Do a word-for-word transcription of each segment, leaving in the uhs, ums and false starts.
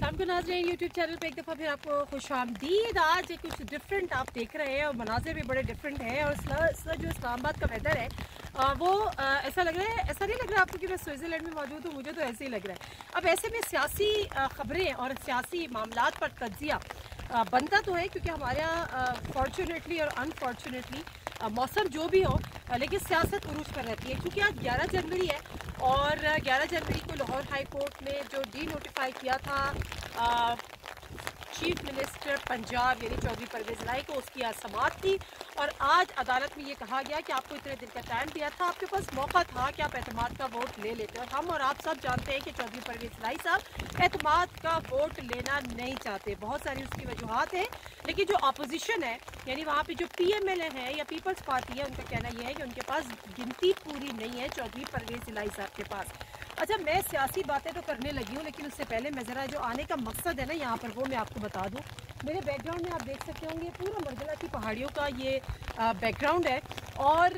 शाम को नाज़रीन यूट्यूब चैनल पे एक दफ़ा फिर आपको खुश आमदीद। आज कुछ डिफरेंट आप देख रहे हैं और मनाज़िर भी बड़े डिफरेंट हैं। और इस जो इस्लामाबाद का वेदर है आ, वो आ, ऐसा लग रहा है, ऐसा नहीं लग रहा आपको कि मैं स्विट्ज़रलैंड में मौजूद हूँ, मुझे तो ऐसे ही लग रहा है। अब ऐसे में सियासी ख़बरें और सियासी मामलात पर तज्ज़िया बनता तो है, क्योंकि हमारे यहाँ फॉर्चुनेटली और अनफॉर्चुनेटली मौसम जो भी हो, लेकिन सियासत उरूज पर रहती है। क्योंकि आज ग्यारह जनवरी है और ग्यारह जनवरी को लाहौर हाई कोर्ट ने जो डी नोटिफाई किया था आ, चीफ मिनिस्टर पंजाब यानी चौधरी परवेज़ इलाही को, उसकी आज समाअत थी। और आज अदालत में ये कहा गया कि आपको इतने दिन का टाइम दिया था, आपके पास मौका था कि आप एतमाद का वोट ले लेते। और हम और आप सब जानते हैं कि चौधरी परवेज़ इलाही साहब एतमाद का वोट लेना नहीं चाहते। बहुत सारी उसकी वजूहत हैं, लेकिन जो अपोजिशन है यानी वहाँ पे जो पी एम एल ए है या पीपल्स पार्टी है, उनका कहना यह है कि उनके पास गिनती पूरी नहीं है चौधरी परवेज़ इलाही साहब के पास। अच्छा, मैं सियासी बातें तो करने लगी हूँ, लेकिन उससे पहले मैं ज़रा जो आने का मकसद है ना यहाँ पर, वो मैं आपको बता दूँ। मेरे बैकग्राउंड में आप देख सकते होंगे पूरा मरगला की पहाड़ियों का ये बैकग्राउंड है। और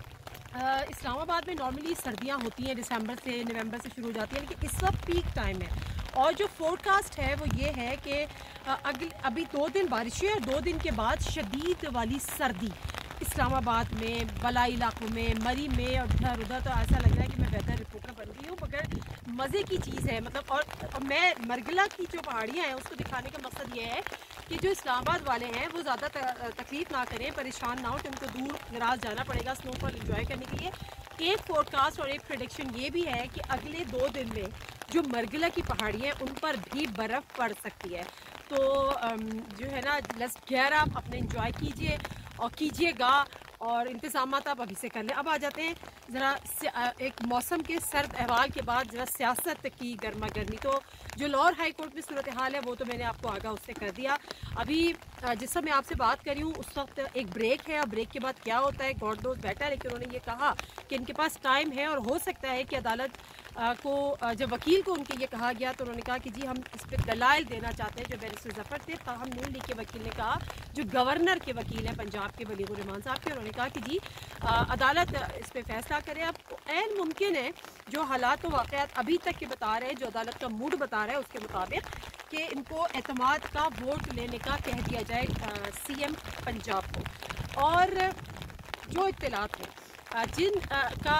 इस्लामाबाद में नॉर्मली सर्दियाँ होती हैं, दिसंबर से नवंबर से शुरू हो जाती हैं, लेकिन इस वक्त पीक टाइम है। और जो फोरकास्ट है वो ये है कि अगले अभी दो दिन बारिशें और दो दिन के बाद शदीद वाली सर्दी इस्लामाबाद में, बलाई इलाकों में, मरी में और इधर उधर। तो ऐसा लग रहा है कि मैं वेदर रिपोर्टर बन गई हूँ, मगर मज़े की चीज़ है मतलब। और, और मैं मरगला की जो पहाड़ियाँ हैं उसको दिखाने का मकसद ये है कि जो इस्लामाबाद वाले हैं वो ज़्यादा तकलीफ़ ना करें, परेशान ना हो, कि उनको दूर दराज जाना पड़ेगा स्नोफॉल इंजॉय करने के लिए। एक फोरकास्ट और एक प्रेडिक्शन ये भी है कि अगले दो दिन में जो मरगला की पहाड़ियाँ हैं उन पर भी बर्फ़ पड़ सकती है। तो जो है ना, लस ग्यारह आप अपने इंजॉय कीजिए और कीजिएगा, और इंतज़ामात आप अभी से कर लें। अब आ जाते हैं ज़रा एक मौसम के सर्द अहवाल के बाद ज़रा सियासत की गर्मा गर्मी। तो जो लाहौर हाई कोर्ट में सूरत हाल है वो तो मैंने आपको आगा उससे कर दिया। अभी जिस समय आपसे बात कर रही हूँ उस वक्त एक ब्रेक है, और ब्रेक के बाद क्या होता है गॉड नोज़ बेटर। लेकिन उन्होंने ये कहा कि इनके पास टाइम है, और हो सकता है कि अदालत को, जब वकील को उनके ये कहा गया तो उन्होंने कहा कि जी हम इस पर दलाइल देना चाहते हैं। जो बैरिस्टर ज़फ़र थे, ताहम नून लीग के वकील ने कहा, जो गवर्नर के वकील हैं पंजाब के वलीउर रहमान साहब के, उन्होंने कहा कि जी आ, अदालत इस पर फैसला करे। अब ऐन मुमकिन है जो हालात व वाक़यात अभी तक के बता रहे हैं, जो अदालत का मूड बता रहा है उसके मुताबिक, कि इनको एतमाद का वोट लेने का कह दिया जाए सी एम पंजाब को। और जो इत्तलात हैं जिन का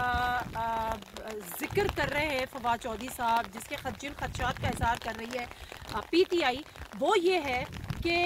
जिक्र कर रहे हैं फवाद चौधरी साहब, जिसके खद जिन खदशात का इज़हार कर रही है पी टी आई, वो ये है कि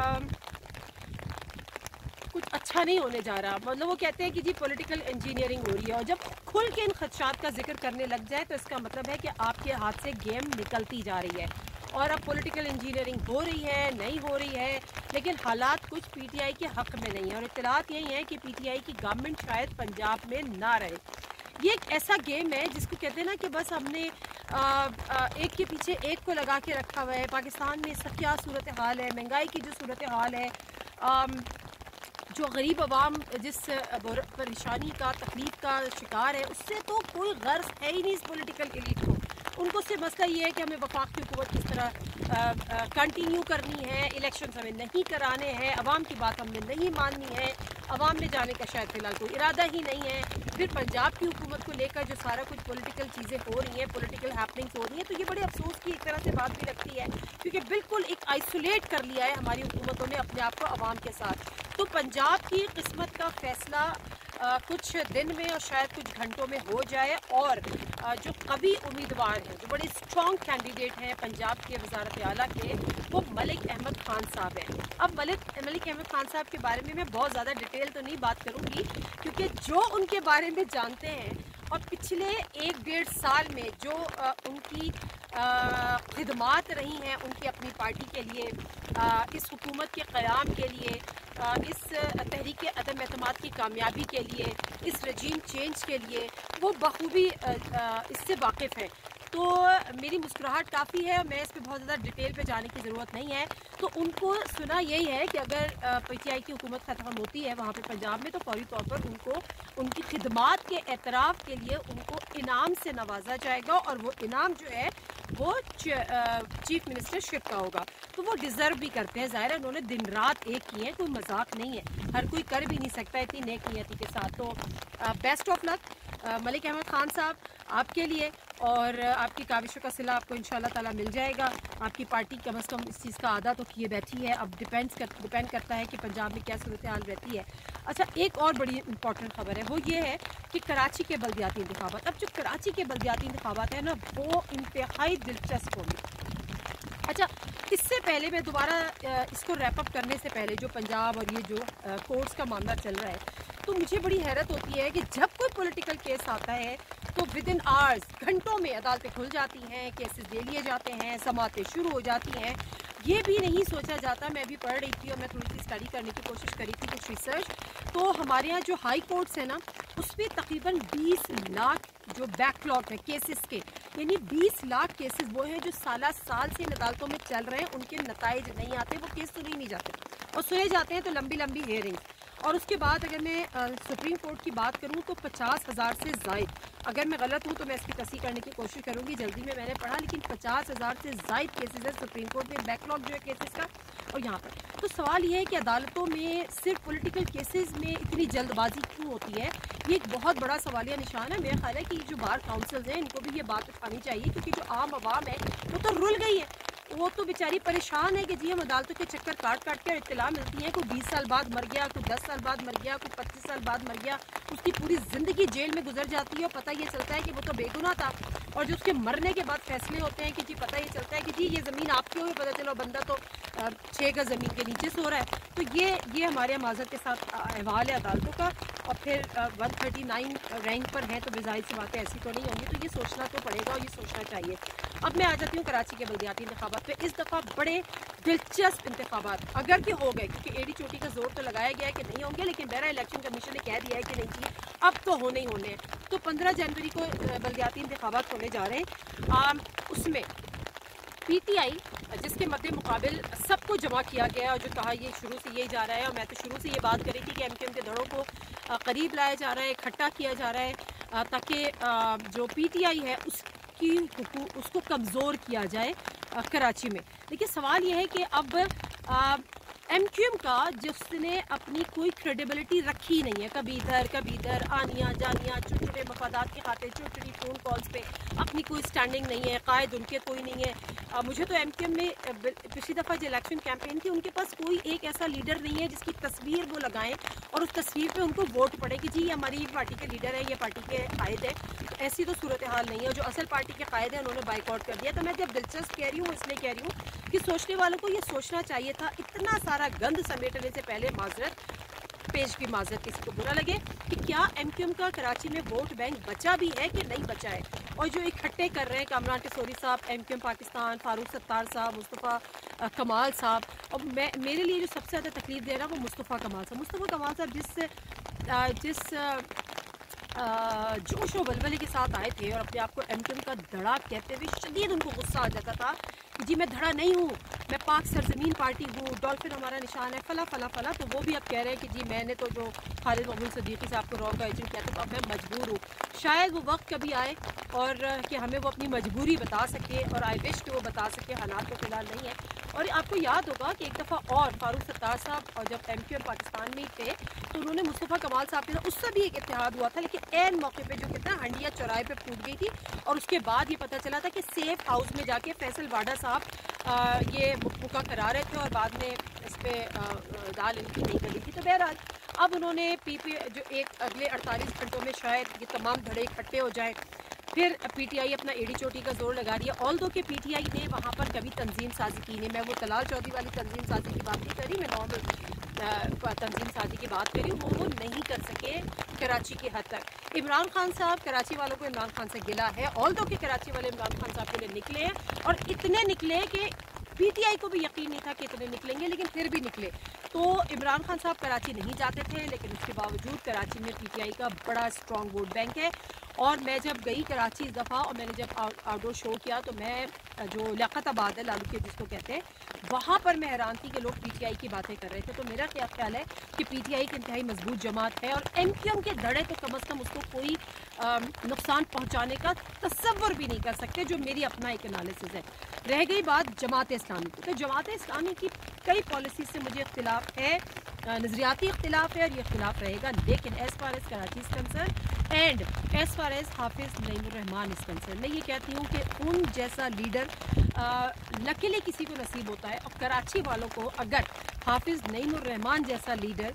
कुछ अच्छा नहीं होने जा रहा। मतलब वो कहते हैं कि जी पॉलिटिकल इंजीनियरिंग हो रही है, और जब खुल के इन खदशात का जिक्र करने लग जाए तो इसका मतलब है कि आपके हाथ से गेम निकलती जा रही है। और अब पॉलिटिकल इंजीनियरिंग हो रही है, नहीं हो रही है, लेकिन हालात कुछ पीटीआई के हक़ में नहीं है। और इत्तलात यही है कि पीटीआई की गवर्नमेंट शायद पंजाब में ना रहे। ये एक ऐसा गेम है जिसको कहते हैं ना कि बस हमने आ, आ, एक के पीछे एक को लगा के रखा हुआ है। पाकिस्तान में सब क्या सूरत हाल है, महंगाई की जो सूरत हाल है, आ, जो गरीब आवाम जिस परेशानी का, तकलीफ का शिकार है, उससे तो कोई गर्ज है ही नहीं इस पॉलिटिकल एलीट को। उनको सिर्फ मसला ये है कि हमें वफाक की हुकूमत किस तरह कंटिन्यू करनी है, इलेक्शन हमें नहीं कराने हैं, अवाम की बात हमने नहीं माननी है, अवाम में जाने का शायद फिलहाल कोई इरादा ही नहीं है। फिर पंजाब की हुकूमत को लेकर जो सारा कुछ पॉलिटिकल चीज़ें हो रही हैं, पॉलिटिकल हैपनिंग्स हो रही हैं, तो ये बड़े अफसोस की एक तरह से बात भी लगती है, क्योंकि बिल्कुल एक आइसोलेट कर लिया है हमारी हुकूमतों ने अपने आप को अवाम के साथ। तो पंजाब की किस्मत का फैसला आ, कुछ दिन में और शायद कुछ घंटों में हो जाए। और आ, जो कभी उम्मीदवार हैं, जो बड़े स्ट्रॉन्ग कैंडिडेट हैं पंजाब के वज़ारत आला के, वो मलिक अहमद ख़ान साहब हैं। अब मलिक मलिक अहमद ख़ान साहब के बारे में मैं बहुत ज़्यादा डिटेल तो नहीं बात करूँगी, क्योंकि जो उनके बारे में जानते हैं और पिछले एक डेढ़ साल में जो आ, उनकी खिदमात रही हैं उनकी अपनी पार्टी के लिए, आ, इस हुकूमत के क़याम के लिए, आ, इस तहरीक अदम एतमाद की कामयाबी के लिए, इस रजीम चेंज के लिए, वो बखूबी इससे वाकिफ़ हैं। तो मेरी मुस्कुराहट काफ़ी है, मैं इस पर बहुत ज़्यादा डिटेल पे जाने की ज़रूरत नहीं है। तो उनको सुना यही है कि अगर पीटीआई की हुकूमत ख़त्म होती है वहाँ पे पंजाब में, तो फौरी तौर पर उनको उनकी खिदमात के एतराफ़ के लिए उनको इनाम से नवाजा जाएगा, और वो इनाम जो है वो चीफ मिनिस्टरशिप का होगा। तो वो डिज़र्व भी करते हैं, ज़ाहिर है उन्होंने दिन रात एक की है, कोई मजाक नहीं है, हर कोई कर भी नहीं सकता इतनी नेक नियति के साथ। तो best of luck Malik Ahmad Khan sahab आपके लिए। اور آپ کی کاوشوں کا صلہ آپ کو انشاءاللہ تعالیٰ مل جائے گا. آپ کی پارٹی کم از کم اس چیز کا آدھا تو کیے بیٹھی ہے. اب ڈپینڈ کر ڈپینڈ کرتا ہے کہ پنجاب میں کیا صورتحال رہتی ہے. اچھا ایک اور بڑی امپورٹنٹ خبر ہے، وہ یہ ہے کہ کراچی کے بلدیاتی انتخابات، اب جو کراچی کے بلدیاتی انتخابات ہیں نا وہ انتہائی دلچسپ ہوں گے. اچھا اس سے پہلے میں دوبارہ اس کو ریپ اپ کرنے سے پہلے جو پنجاب اور یہ جو کورٹس کا معاملہ چل رہا ہے، تو مجھے بڑی حیرت ہوتی ہے کہ جب کوئی پولیٹیکل کیس آتا ہے تو ود ان آورز گھنٹوں میں عدالتیں کھل جاتی ہیں، کیسز دے لیے جاتے ہیں، سماعتیں شروع ہو جاتی ہیں. یہ بھی نہیں سوچا جاتا. میں بھی پڑھ رہی تھی اور میں تھوڑی سی اسٹڈی کرنے کی کوشش کری تھی، کچھ ریسرچ. تو ہمارے یہاں جو ہائی کورٹس ہیں نا اس میں تقریباً بیس لاکھ جو بیک لاگ ہے کیسز کے، یعنی بیس لاکھ کیسز وہ ہیں جو سالہ سال سے ان عدالتوں میں چل رہے ہیں، ان کے نتائج نہیں آتے، وہ کیس سنے نہیں جاتے اور سنے جاتے ہیں تو لمبی لمبی ہیئرنگ. اور اس کے بعد اگر میں سپریم کورٹ کی بات کروں تو پچاس ہزار سے زائد، اگر میں غلط ہوں تو میں اس کی تصحیح کرنے کی کوشش کروں گی، جلدی میں میں نے پڑھا لیکن پچاس ہزار سے زائد کیسز ہے سپریم کورٹ میں، بیک لاگ جو ہے کیسز کا. اور یہاں پر تو سوال یہ ہے کہ عدالتوں میں صرف پولیٹیکل کیسز میں اتنی جلد بازی کیوں ہوتی ہے؟ یہ ایک بہت بڑا سوالیہ نشان ہے. میرا خیال ہے کہ جو بار کاؤنسلز ہیں ان کو بھی یہ بات اٹھانی چاہیے، کیونکہ جو عام عوام ہے وہ تو رل گئی ہے، وہ تو بیچاری پریشان ہے کہ جی ہم عدالتوں کے چکر کاٹ کاٹ کے اطلاع ملتی ہے، کوئی بیس سال بعد مر گیا، کوئی دس سال بعد مر گیا، کوئی پچیس سال بعد مر گیا، اس کی پوری زندگی جیل میں گزر جاتی ہے اور پتہ یہ چلتا ہے کہ وہ تو بے گناہ تھا. اور جو اس کے مرنے کے بعد فیصلے ہوتے ہیں کہ جی پتہ یہ چلتا ہے کہ جی یہ زمین آپ کی ہوئی، پتہ چلو بندہ تو چھ گز زمین کے نیچے سو رہا ہے. تو یہ یہ ہمارے معذرت کے ساتھ احوال ہے عدالتوں کا. اور پھر ون تھرٹی نائن رینک پر ہیں تو ظاہر سی باتیں ایسی تو نہیں ہوں گی، تو یہ سوچنا تو پڑے گا اور یہ سوچنا چاہیے. اب میں آ جاتی ہوں کراچی کے بلدیاتی انتخابات پہ. اس دفعہ بڑے دلچسپ انتخابات اگر کہ ہو گئے، کیونکہ ایڑی چوٹی کا زور تو لگایا گیا ہے کہ نہیں ہوں گے، لیکن بہرحال الیکشن کمیشن نے کہہ دیا ہے کہ نہیں جی اب تو ہونے ہی ہونے ہیں. تو پندرہ جنوری کو بلدیاتی انتخابات ہونے جا رہے ہیں. اس میں پی ٹی آئی جس کے مد مقابل سب کو جمع کیا گیا اور جو کہا یہ شروع سے یہی جا رہا ہے، اور میں تو شروع سے یہ بات کر رہی تھی کہ ایم کیو ایم کے دھڑوں کو قریب لایا جا رہا ہے، اکٹھا کیا جا رہا ہے تاکہ جو پی ٹی آئی ہے اس کی اس کو کمزور کیا جائے کراچی میں. لیکن سوال یہ ہے کہ اب ایم کیو ایم کا جس نے اپنی کوئی کریڈیبلٹی رکھی نہیں ہے، کبھی ادھر کبھی ادھر آنیاں جانیاں، چھوٹے چھوٹے مفادات کی خاطر چھوٹی چھوٹی فون کالز پہ اپنی کوئی سٹینڈنگ نہیں ہے، قائد ان کے کوئی نہیں ہے. مجھے تو ایم کیو ایم میں پچھلی دفعہ جو الیکشن کیمپین تھی ان کے پاس کوئی ایک ایسا لیڈر نہیں ہے جس کی تصویر وہ لگائیں اور اس تصویر پہ ان کو ووٹ پڑے کہ جی یہ ہماری پارٹی کے لیڈر ہے، یہ پارٹی کے قائد ہے. ایسی تو صورتحال نہیں ہے. جو اصل پارٹی کے قائد ہیں انہوں نے بائیک آؤٹ کر دیا. تو میں جب دلچسپ کہہ رہی ہوں اس لیے کہہ رہی ہوں کہ سوچنے والوں کو یہ سوچنا چاہیے تھا اتنا سارا گند سمیٹنے سے پہلے، معذرت پیش کی معذرت کسی کو برا لگے، کہ کیا ایم کیو ایم کا کراچی میں ووٹ بینک بچا بھی ہے کہ نہیں بچا ہے. اور جو اکٹھے کر رہے ہیں Kamran Tessori sahab, M Q M Pakistan, Farooq Sattar sahab, Mustafa کمال صاحب، اور میں میرے لیے جو سب سے زیادہ تکلیف دے رہا وہ مصطفیٰ کمال صاحب. مصطفیٰ کمال صاحب جس جس جوش و ولولے کے ساتھ آئے تھے اور اپنے آپ کو ایم کیو ایم کا دھڑا کہتے ہوئے شدید ان کو غصہ آ جاتا تھا کہ جی میں دھڑا نہیں ہوں، میں پاک سرزمین پارٹی ہوں، ڈولفن ہمارا نشان ہے، فلاں فلاں فلاں. تو وہ بھی اب کہہ رہے ہیں کہ جی میں نے تو جو خالد محمود صدیقی صاحب کو رو کا ایجنٹ کہتے تو اب میں مجبور ہوں. شاید وہ وقت کبھی آئے اور کہ ہمیں وہ اپنی مجبوری بتا سکے، اور آئی وش کہ وہ بتا سکے. حالات تو فی الحال نہیں ہے. اور آپ کو یاد ہوگا کہ ایک دفعہ اور فاروق ستار صاحب اور جب ایم کیو ایم پاکستان میں ہی تھے تو انہوں نے مصطفیٰ کمال صاحب کے ساتھ اس سے بھی ایک اتحاد ہوا تھا، لیکن عین موقع پہ جو کہتے ہیں ہنڈیا چوراہے پہ پھوٹ گئی تھی. اور اس کے بعد یہ پتہ چلا تھا کہ سیف ہاؤس میں جا کے فیصل واڈا صاحب یہ مکمکہ کرا رہے تھے اور بعد میں اس پہ دال ان کی نہیں گلی تھی. تو بہرحال اب انہوں نے پی پی جو ایک اگلے اڑتالیس گھنٹوں میں شاید یہ تمام دھڑے اکٹھے ہو جائیں. پھر پی ٹی آئی اپنا ایڑی چوٹی کا زور لگا رہی ہے. آل دو کہ پی ٹی آئی نے وہاں پر کبھی تنظیم سازی کی نہیں. میں وہ طلال چودھری والی تنظیم سازی کی بات نہیں کر رہی، میں نارمل تنظیم سازی کی بات کر رہی ہوں. وہ وہ نہیں کر سکے کراچی کے حد تک. عمران خان صاحب، کراچی والوں کو عمران خان سے گلا ہے. آل دو کہ کراچی والے عمران خان صاحب کے لیے نکلے ہیں اور اتنے نکلے کہ پی ٹی آئی کو بھی یقین نہیں تھا کہ اتنے نکلیں گے، لیکن پھر بھی نکلے. تو عمران خان صاحب کراچی نہیں جاتے تھے، لیکن اس کے باوجود کراچی میں پی ٹی آئی کا بڑا اسٹرانگ ووٹ بینک ہے. اور میں جب گئی کراچی اس دفعہ اور میں نے جب آؤٹ ڈور شو کیا تو میں جو لیاقت آباد ہے لالو کے جس کو کہتے ہیں وہاں پر میں حیران تھی کہ لوگ پی ٹی آئی کی باتیں کر رہے تھے. تو میرا کیا خیال ہے کہ پی ٹی آئی کی انتہائی مضبوط جماعت ہے اور ایم کیو ایم کے دھڑے تو کم از کم اس کو کوئی نقصان پہنچانے کا تصور بھی نہیں کر سکتے، جو میری اپنا ایک انالیسز ہے. رہ گئی بات جماعت اسلامی کی، تو جماعت اسلامی کی کئی پالیسیز سے مجھے اختلاف ہے. نظریاتی اختلاف ہے اور یہ اختلاف رہے گا، لیکن as far as Karachi is concern and as far as Hafiz Naeem Rahman is concern, میں یہ کہتی ہوں کہ ان جیسا لیڈر نکلے کسی کو نصیب ہوتا ہے، اور کراچی والوں کو اگر حافظ نعیم الرحمان جیسا لیڈر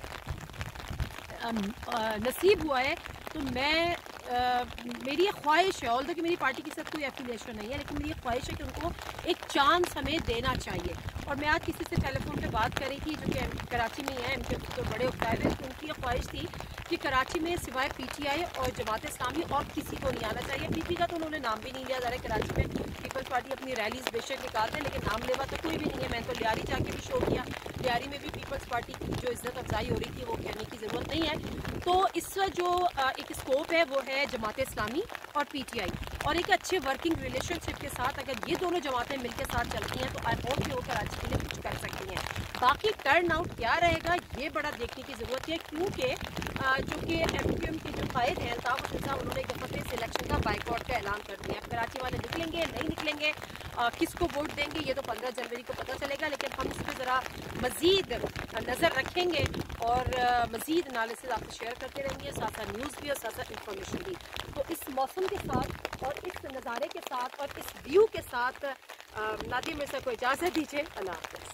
نصیب ہوا ہے تو میں میری یہ خواہش ہے، آل دو کہ میری پارٹی کے ساتھ کوئی ایفیلیشن نہیں ہے، لیکن میری یہ خواہش ہے کہ ان کو ایک چانس ہمیں دینا چاہیے۔ اور میں آج کسی سے ٹیلی فون پہ بات کر رہی تھی جو کہ کراچی میں ہی ہیں، ان کے تو بڑے اکتائب ہیں، تو ان کی یہ خواہش تھی کہ کراچی میں سوائے پی ٹی آئی اور جماعت اسلامی اور کسی کو نہیں آنا چاہیے۔ پی پی کا تو انہوں نے نام بھی نہیں لیا، ذرا کراچی میں پیپلز پارٹی اپنی ریلیز بے شک نکالتے ہیں، لیکن نام لیوا تو کوئی بھی نہیں ہے۔ میں تو لیاری جا کے بھی شو کیا، لیاری میں بھی پیپلز پارٹی کی جو عزت افزائی ہو رہی تھی وہ کہنے کی ضرورت نہیں ہے۔ تو اس کا جو ایک اسکوپ ہے وہ ہے جماعت اسلامی اور پی ٹی آئی، اور ایک اچھے ورکنگ ریلیشن شپ کے ساتھ اگر یہ دونوں جماعتیں مل کے ساتھ چلتی ہیں تو آئی ہوپ کہ وہ کراچی کے لیے کچھ کر سکتی ہیں۔ باقی ٹرن آؤٹ کیا رہے گا یہ بڑا دیکھنے کی ضرورت ہے، کیونکہ جو کہ ایم کیو ایم کے جو قائد ہیں الطاف حسین صاحب، انہوں نے ایک دفعہ سے الیکشن کا بائیکاٹ کا اعلان کر دیا۔ کراچی والے نکلیں گے نہیں نکلیں گے، کس کو ووٹ دیں گے یہ تو پندرہ جنوری کو پتہ چلے گا، لیکن ہم اس پہ ذرا مزید نظر رکھیں گے اور مزید انالیسز آپ سے شیئر کرتے رہیں گے، ساتھ ساتھ نیوز بھی اور ساتھ ساتھ انفارمیشن بھی۔ تو اس موسم کے ساتھ اور اس نظارے کے ساتھ اور اس ویو کے ساتھ نادیہ مرزا کو اجازت دیجیے، اللہ حافظ۔